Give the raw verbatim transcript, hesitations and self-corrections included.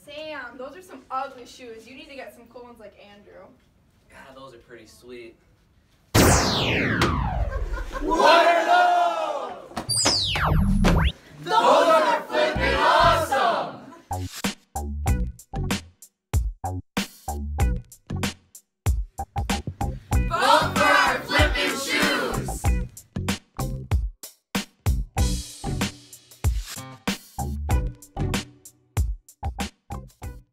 Sam, those are some ugly shoes. You need to get some cool ones like Andrew. God, those are pretty sweet.